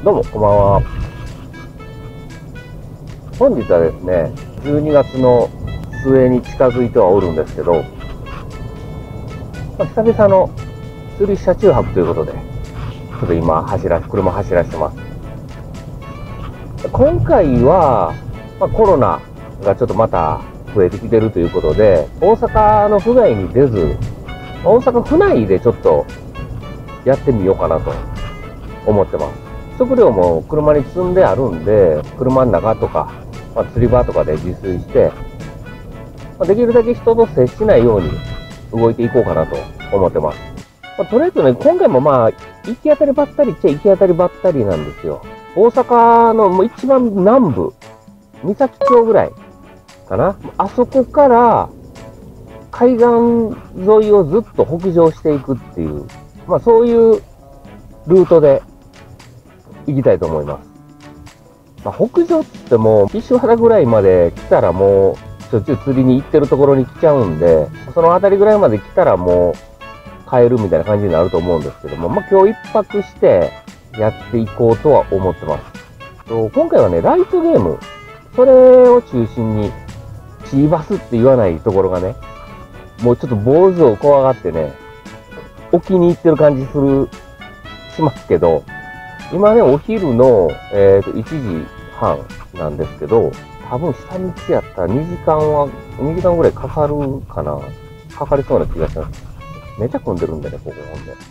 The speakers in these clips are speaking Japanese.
どうも、こんばんは。本日はですね、12月の末に近づいてはおるんですけど、久々の釣り車中泊ということで、ちょっと今車走らせてます。今回は、コロナがちょっとまた増えてきてるということで、大阪の府外に出ず、大阪府内でちょっとやってみようかなと思ってます。食料も車に積んであるんで、車の中とか、釣り場とかで自炊して、できるだけ人と接しないように動いていこうかなと思ってます。とりあえずね、今回も行き当たりばったりっちゃ行き当たりばったりなんですよ。大阪のもう一番南部、三崎町ぐらいかな。あそこから海岸沿いをずっと北上していくっていう、そういうルートで行きたいと思います。北上ってもう、石原ぐらいまで来たらもう、しょっちゅう釣りに行ってるところに来ちゃうんで、その辺りぐらいまで来たらもう、帰るみたいな感じになると思うんですけども、今日一泊してやっていこうとは思ってます。今回はね、ライトゲーム、それを中心に、チーバスって言わないところがね、もうちょっと坊主を怖がってね、置きに行ってる感じしますけど、今ね、お昼の、1時半なんですけど、多分下道やったら2時間ぐらいかかるかな。かかりそうな気がします。めちゃ混んでるんでね、ここほんで。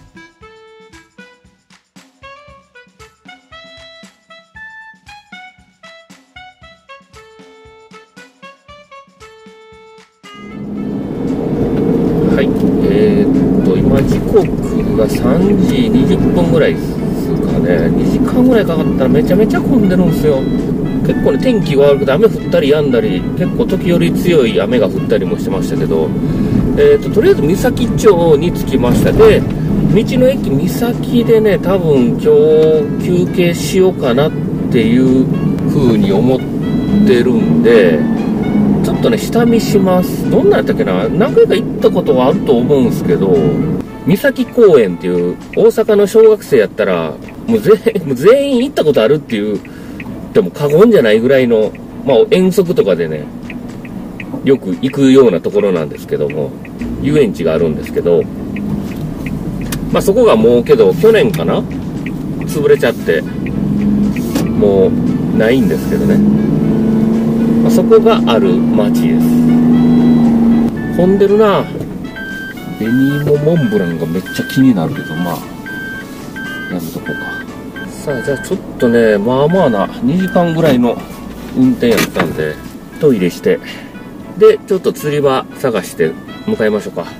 はい。今時刻が3時20分ぐらいですかね。2時間ぐらいかかったらめちゃめちゃ混んでるんですよ。結構ね、天気が悪くて雨降ったり止んだり、結構時折強い雨が降ったりもしてましたけど、とりあえず三崎町に着きました。で、道の駅三崎でね、多分今日休憩しようかなっていう風に思ってるんで、ちょっとね、下見します。どんなんやったっけな、何回か行ったことはあると思うんですけど、三崎公園っていう大阪の小学生やったら、もう全員行ったことあるっていう、でも過言じゃないぐらいの、遠足とかでね、よく行くようなところなんですけども、遊園地があるんですけど、そこがもうけど、去年かな潰れちゃって、もうないんですけどね。そこがある街です。混んでるな。紅芋モンブランがめっちゃ気になるけど、やめとこうか。さあ、じゃあちょっとね、まあな、2時間ぐらいの運転やったんで、トイレして、で、ちょっと釣り場探して向かいましょうか。はい。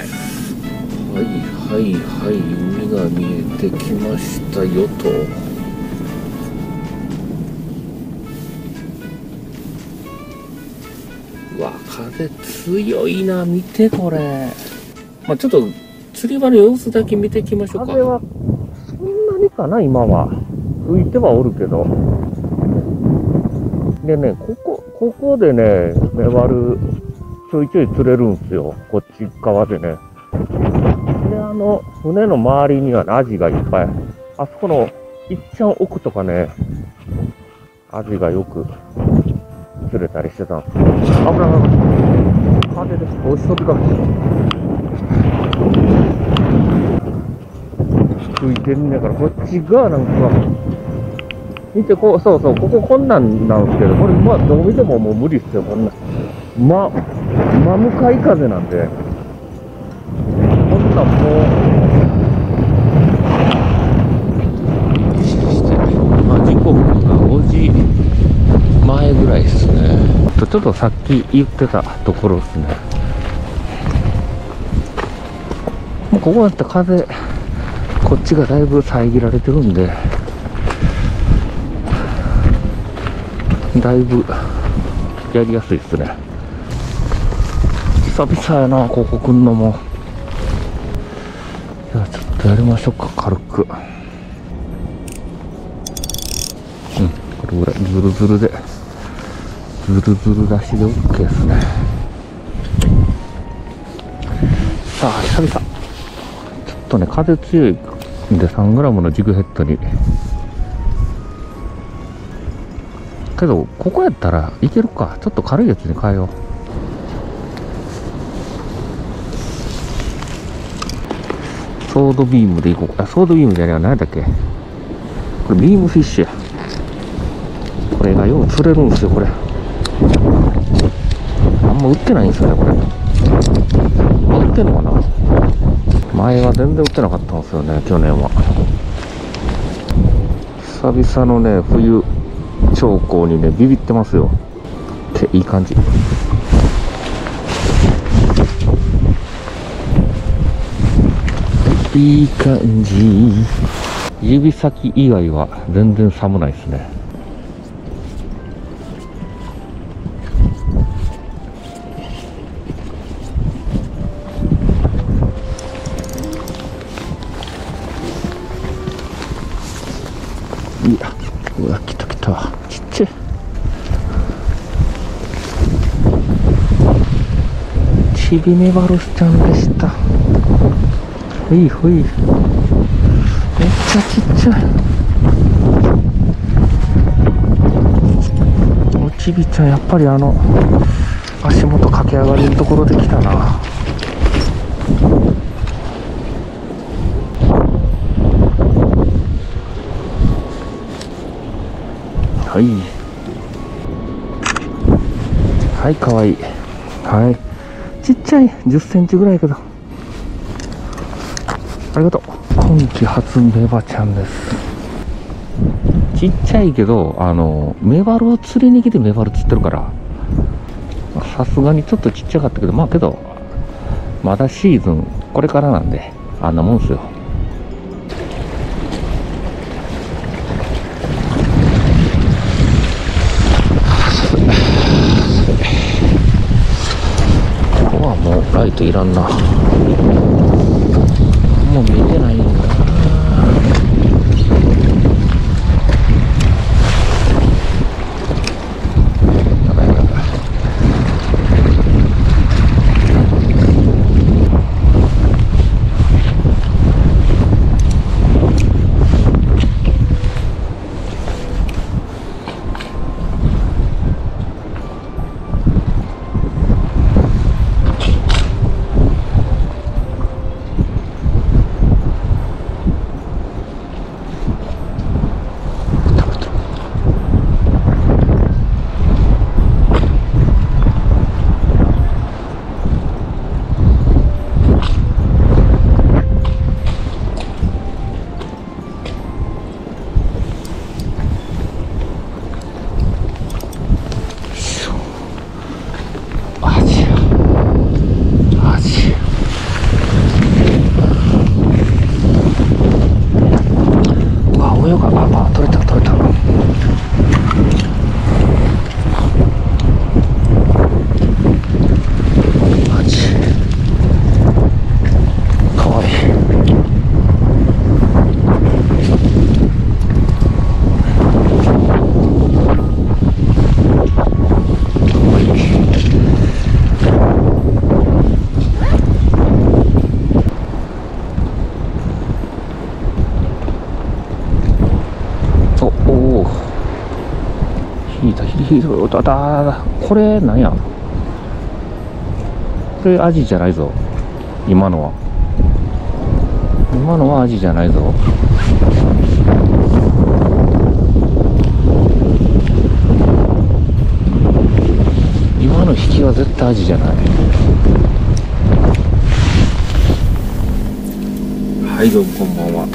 海が見えてきましたよと。うわ、風強いな、見てこれ。ちょっと釣り場の様子だけ見ていきましょうか。風はそんなにかな、今は。吹いてはおるけど。でね、ここでね、メバルちょいちょい釣れるんですよ。こっち側でね。で、船の周りには、ね、アジがいっぱい。あそこの、いっちゃん奥とかね、アジがよく釣れたりしてたんです。危ない。風です。押し飛びかけて吹いてんねんから、こっちがなんか、見て、こここんなんなんですけど、これ、どう見てももう無理っすよ、こんな。真向かい風なんで、こんなんもう、時刻が5時前ぐらいですね。ちょっとさっき言ってたところですね。もうここだったら風、こっちがだいぶ遮られてるんで、だいぶやりやすいですね。久々やな、ここ来んのも。じゃあちょっとやりましょうか、軽く。これぐらいズルズルで、ズルズル出しで OK ですね。さあ、久々。ちょっとね、風強いんで3グラムのジグヘッドにけど、ここやったらいけるか。ちょっと軽いやつに変えよう。ソードビームでいこうか。ソードビームじゃねえわ。何だっけ。これビームフィッシュや。これがよう釣れるんですよ、これ。あんま売ってないんですよね、これ。売ってんのかな。前は全然売ってなかったんですよね、去年は。久々のね、冬兆候にね、ビビってますよ。いい感じ。いい感じ。指先以外は全然寒ないですね。いや、うわ、来た来た。ちっちゃい。ちびめバルスちゃんでした。ほいほい。めっちゃちっちゃい。おちびちゃん、やっぱり足元駆け上がれるところで来たな。はい。はい、かわいい。はい。ちっちゃい。10センチぐらいやけど。ありがとう。今季初メバちゃんです。ちっちゃいけど、メバルを釣りに来てメバル釣ってるから、さすがにちょっとちっちゃかったけど、まあけど、まだシーズンこれからなんで、あんなもんすよ。ここはもうライトいらんな。もう見えてないんだな。これなんや。これアジじゃないぞ。今のはアジじゃないぞ。今の引きは絶対アジじゃない。はい、どうもこんばんは。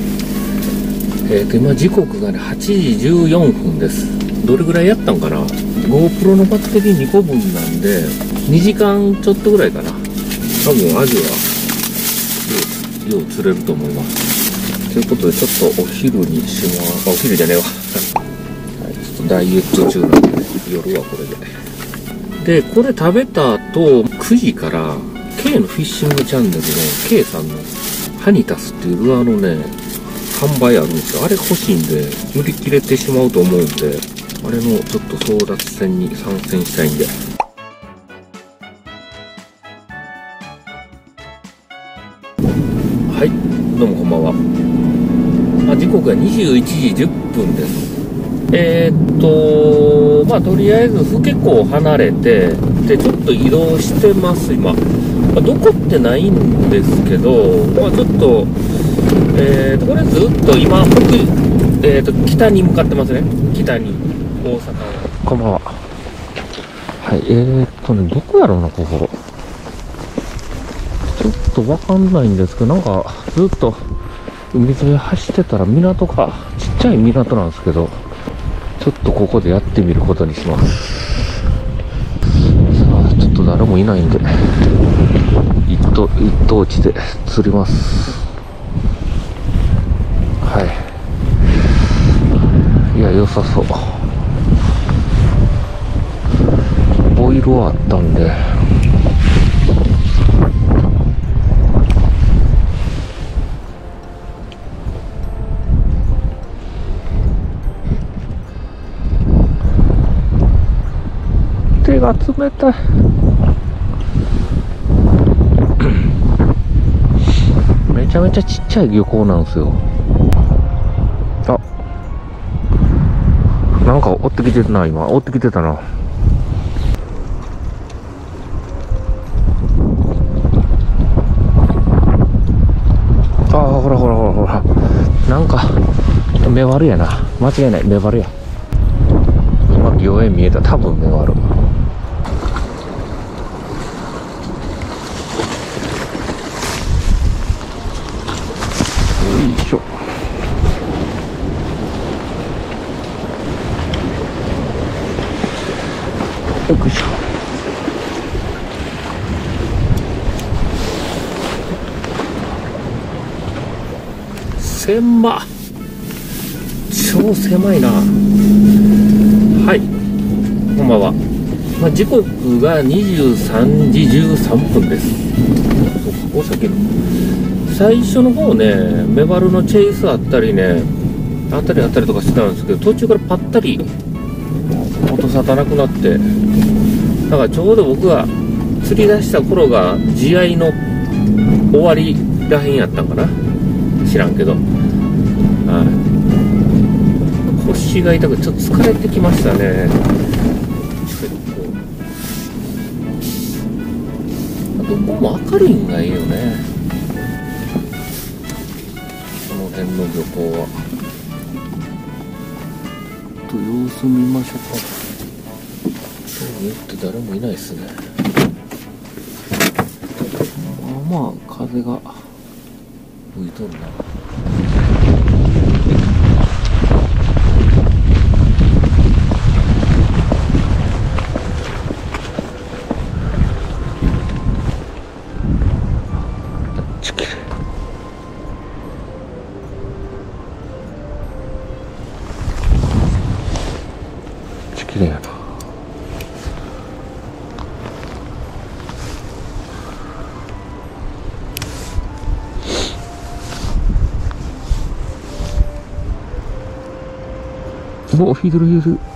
今時刻がね8時14分です。どれぐらいやったんかな。 GoPro のバッテリー2個分なんで2時間ちょっとぐらいかな。多分アジはよう釣れると思います。ということでちょっとお昼にします。お昼じゃねえわはい、ちょっとダイエット中なんで、ね、夜はこれでこれ食べた後9時から K のフィッシングチャンネルの K さんのハニタスっていうルアーのね販売あるんですよ。あれ欲しいんで売り切れてしまうと思うんで、あれのちょっと争奪戦に参戦したいんで。はい、どうもこんばんは。時刻が21時10分です。 まあとりあえず府家港を離れて、でちょっと移動してます今。まあ、どこってないんですけど、まあちょっとこれずっと今北に向かってますね。北に大阪を。こんばんは。はいどこやろうな、ここ。ちょっとわかんないんですけど、なんかずっと海沿い走ってたら港が、ちっちゃい港なんですけど、ちょっとここでやってみることにします。さあ、ちょっと誰もいないんで、一等地で釣ります。はい。いや、良さそう。ボイルはあったんで。手が冷たい。めちゃめちゃちっちゃい漁港なんですよ。あ、なんか追ってきてるな。今追ってきてたな。ああ、ほらほらほらほら、なんか目悪やな。間違いない、目悪や。今漁園見えた。多分目悪。よいしょ。よいしょ。狭っ。超狭いな。はい、こんばんは。まあ、時刻が23時13分です。お酒の最初の方ね、メバルのチェイスあったりね、あったりとかしてたんですけど、途中からパッタリ音沙汰なくなって、だからちょうど僕が釣り出した頃が試合の終わりらへんやったんかな、知らんけど。はい、腰が痛くてちょっと疲れてきましたね。結構どこも明るいんがいいよね、この辺の漁港は。と様子見ましょうか。言って誰もいないですね。まあまあ風が吹いとるな。綺麗やな。お、引いてる引いてる。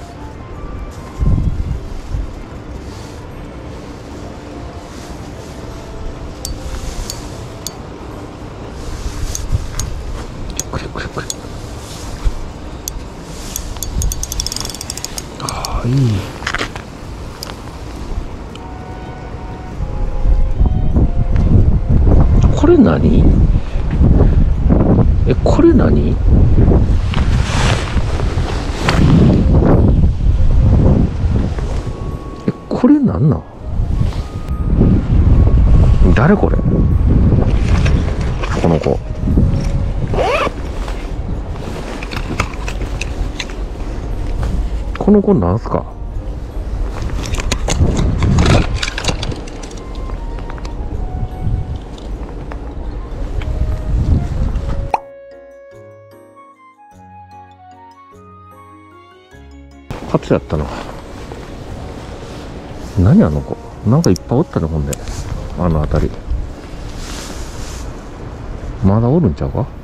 これ。ああ、いい。これ何？これ何？これなんなん？誰これ？この子。この子なんすか？初やったな。何あの子、なんかいっぱいおったね。ほんであの辺りまだおるんちゃうか。はい、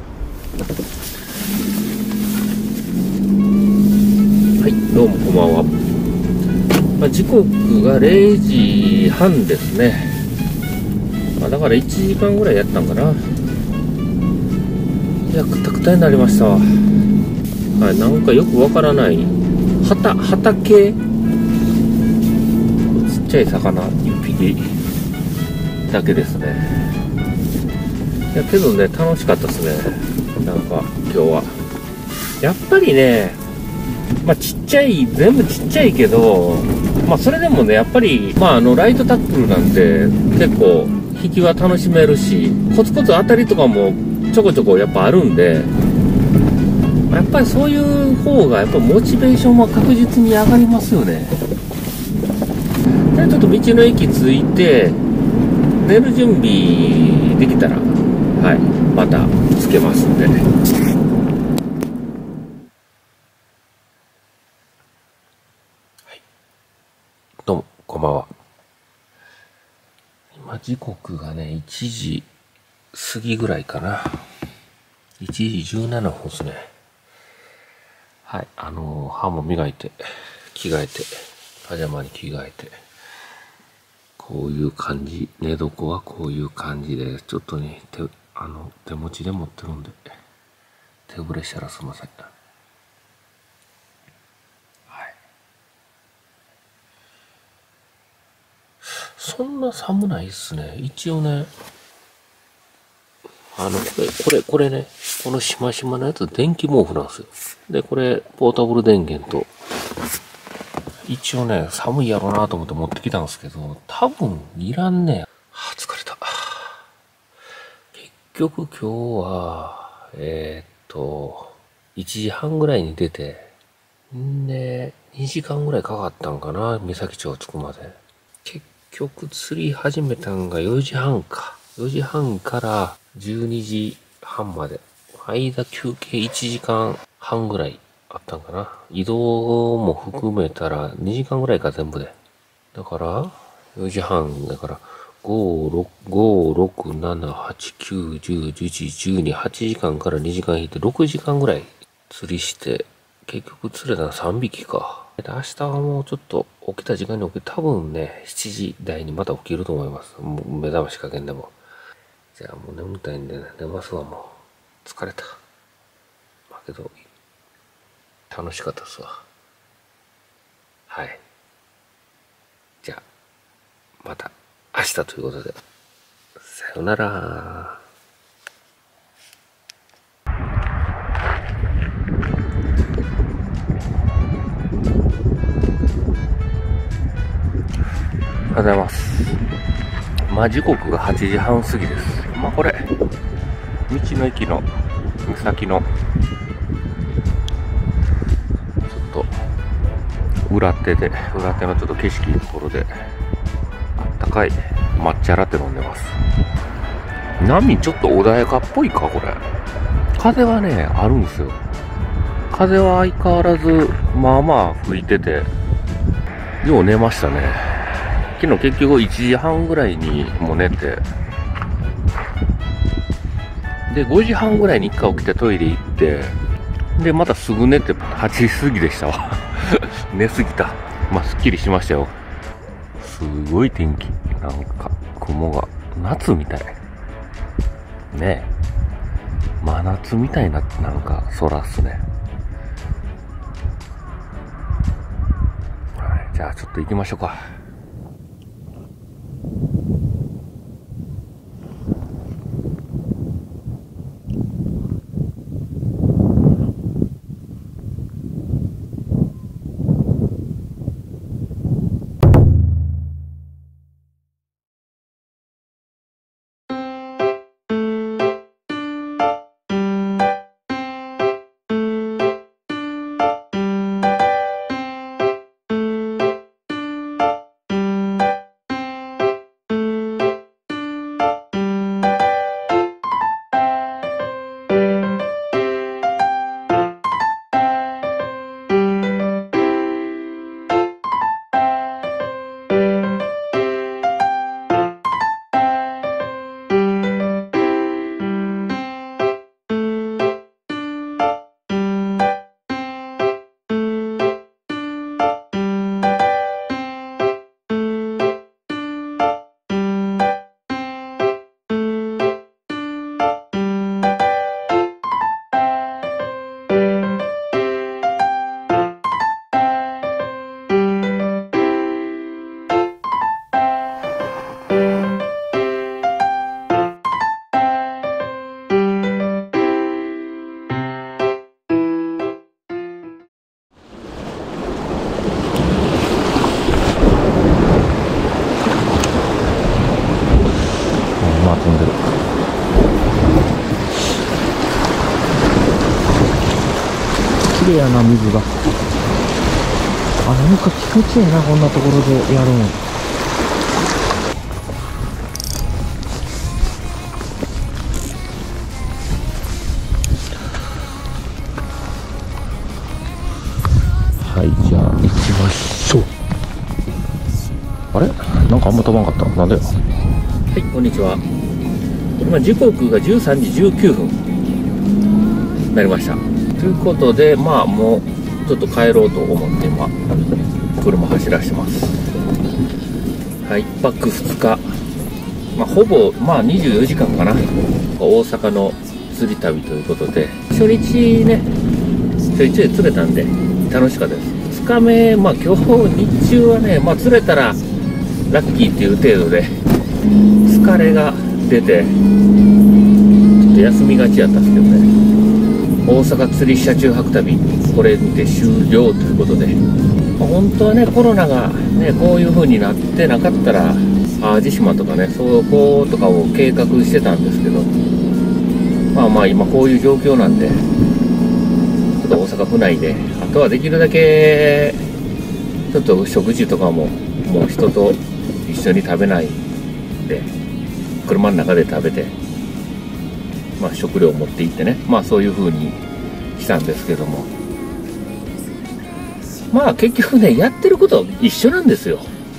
どうもこんばんは。まあ、時刻が0時半ですね。だから1時間ぐらいやったんかな。いや、くたくたになりましたわ。 はい、なんかよくわからない畑、ちっちゃい魚1匹だけですね。いやけどね、楽しかったですね。なんか今日はやっぱりね、まあちっちゃい、全部ちっちゃいけど、まあそれでもね、やっぱりまあライトタックルなんて結構引きは楽しめるし、コツコツ当たりとかもちょこちょこやっぱあるんで、やっぱりそういう方がやっぱモチベーションは確実に上がりますよね。じゃあちょっと道の駅着いて寝る準備できたら、はい、またつけますんでね。はい、どうもこんばんは。今時刻がね1時過ぎぐらいかな。1時17分ですね。はい、歯も磨いて着替えてパジャマに着替えて、こういう感じ、寝床はこういう感じで、ちょっとね手持ちで持ってるんで手ぶれしたらすいません。はい、そんな寒ないっすね。一応ね、これね、このしましまのやつ電気毛布なんですよ。でこれポータブル電源と、一応ね寒いやろうなと思って持ってきたんですけど、多分いらんね。はあ、疲れた。結局今日は1時半ぐらいに出て、んで2時間ぐらいかかったんかな、三崎町着くまで。結局釣り始めたんが4時半か。4時半から12時半まで。間休憩1時間半ぐらいあったんかな。移動も含めたら2時間ぐらいか、全部で。だから、4時半だから、5、6、7、8、9、10、11、12、8時間から2時間引いて6時間ぐらい釣りして、結局釣れたの3匹か。明日はもうちょっと起きた時間に起きて、多分ね、7時台にまた起きると思います。もう目覚ましかけんでも。じゃあもう眠たいんで、ね、寝ますわ、もう。疲れた。まあけど、楽しかったっすわ。はい。じゃあ、また明日ということで。さよなら。おはようございます。まあ時刻が8時半過ぎです。まあこれ、道の駅の岬の、ちょっと裏手のちょっと景色いいところで、あったかい抹茶ラテ飲んでます。波ちょっと穏やかっぽいか、これ。風はね、あるんですよ。風は相変わらず、まあまあ吹いてて、よう寝ましたね。昨日結局1時半ぐらいにもう寝て、で、5時半ぐらいに一回起きてトイレ行って、で、またすぐ寝て8時過ぎでしたわ。寝すぎた。まあ、すっきりしましたよ。すごい天気。なんか、雲が、夏みたい。ねえ。真夏みたいな、なんか、空っすね。はい、じゃあ、ちょっと行きましょうか。 麗やな、水が。あ、なんか気持ちいいな、こんなところでやるん。はい、じゃあ行きましょう。あれなんかあんま飛ばんかった。なんでよ。 はい、こんにちは。今時刻が13時19分になりました。ということで、まあもうちょっと帰ろうと思って今、車走らしてます。はい、1泊2日。まあほぼ、まあ24時間かな。大阪の釣り旅ということで、初日ね、ちょいちょい釣れたんで、楽しかったです。2日目、まあ今日日中はね、まあ釣れたらラッキーっていう程度で、疲れが出て、ちょっと休みがちやったんですけどね。大阪釣り車中泊旅、これにて終了ということで、まあ、本当はね、コロナがね、こういう風になってなかったら、淡路島とかね、そことかを計画してたんですけど、まあまあ今こういう状況なんで、ちょっと大阪府内で、あとはできるだけ、ちょっと食事とかも、もう人と一緒に食べないで、車の中で食べて、まあ食料を持って行ってね、まあそういう風にしたんですけども、まあ結局ね、やってることは一緒なんですよ。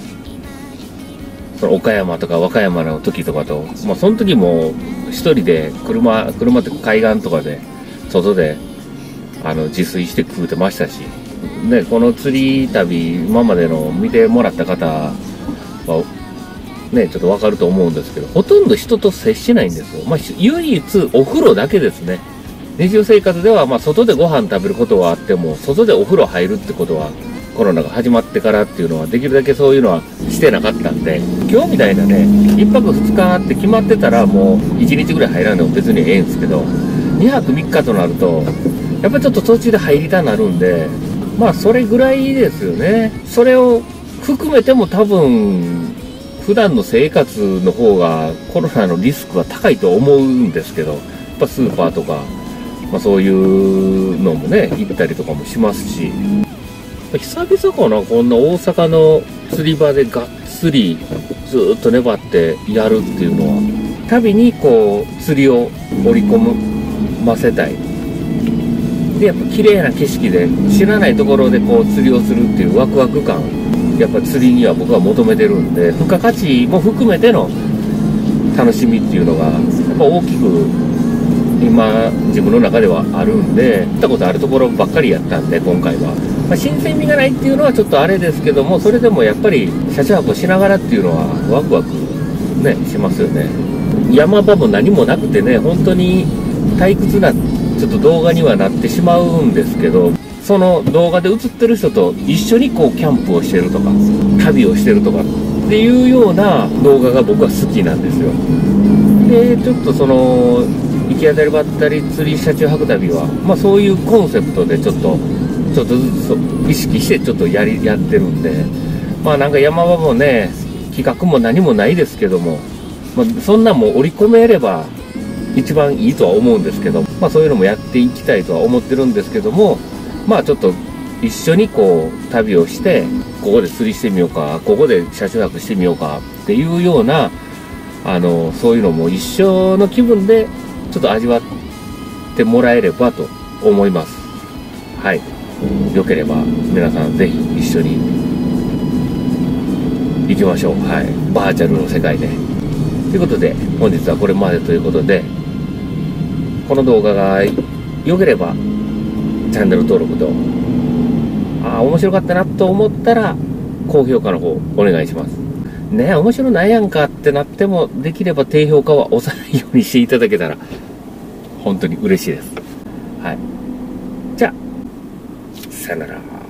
その岡山とか和歌山の時とかと、まあその時も一人で車って海岸とかで外で自炊して食うてましたし、ね、この釣り旅今までの見てもらった方はね、ちょっとわかると思うんですけど、ほとんど人と接しないんですよ。まあ唯一お風呂だけですね。日常生活ではまあ外でご飯食べることはあっても、外でお風呂入るってことはコロナが始まってからっていうのはできるだけそういうのはしてなかったんで、今日みたいなね、1泊2日って決まってたらもう1日ぐらい入らんでも別にええんですけど、2泊3日となるとやっぱりちょっと途中で入りたなるんで、まあそれぐらいですよね。それを含めても多分普段の生活の方がコロナのリスクは高いと思うんですけど、やっぱスーパーとか、まあ、そういうのもね行ったりとかもしますし、久々かな、こんな大阪の釣り場でがっつりずっと粘ってやるっていうのは、旅にこう釣りを織り込ませたいで、やっぱ綺麗な景色で知らないところでこう釣りをするっていうワクワク感、やっぱ釣りには僕は求めてるんで、付加価値も含めての楽しみっていうのがやっぱ大きく今自分の中ではあるんで、行ったことあるところばっかりやったんで今回は、まあ、新鮮味がないっていうのはちょっとあれですけども、それでもやっぱり車中泊しながらっていうのはワクワクねしますよね。山場も何もなくてね、本当に退屈なちょっと動画にはなってしまうんですけど、その動画で映ってる人と一緒にこうキャンプをしてるとか旅をしてるとかっていうような動画が僕は好きなんですよ。でちょっとその行き当たりばったり釣り車中泊旅は、まあ、そういうコンセプトでちょっとずつ意識してちょっとやってるんで、まあなんか山場もね企画も何もないですけども、まあ、そんなんも織り込めれば一番いいとは思うんですけど、まあ、そういうのもやっていきたいとは思ってるんですけども、まあちょっと一緒にこう旅をして、ここで釣りしてみようか、ここで車中泊してみようかっていうようなそういうのも一緒の気分でちょっと味わってもらえればと思います。はい、よければ皆さんぜひ一緒に行きましょう。はい、バーチャルの世界でということで、本日はこれまでということで、この動画が良ければチャンネル登録と、面白かったなと思ったら高評価の方お願いします。ね、面白ないやんかってなっても、できれば低評価は押さないようにしていただけたら本当に嬉しいです。はい。じゃあ、さよなら。